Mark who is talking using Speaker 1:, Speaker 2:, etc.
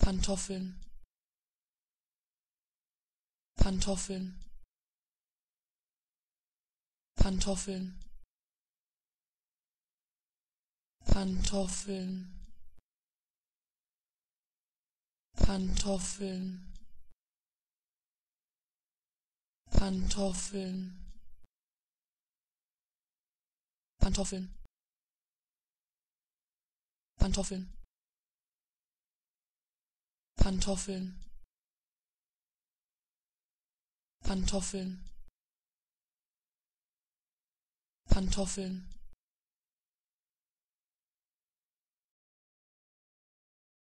Speaker 1: Pantoffeln, Pantoffeln, Pantoffeln, Pantoffeln, Pantoffeln, Pantoffeln, Pantoffeln, Pantoffeln, Pantoffeln, Pantoffeln, Pantoffeln,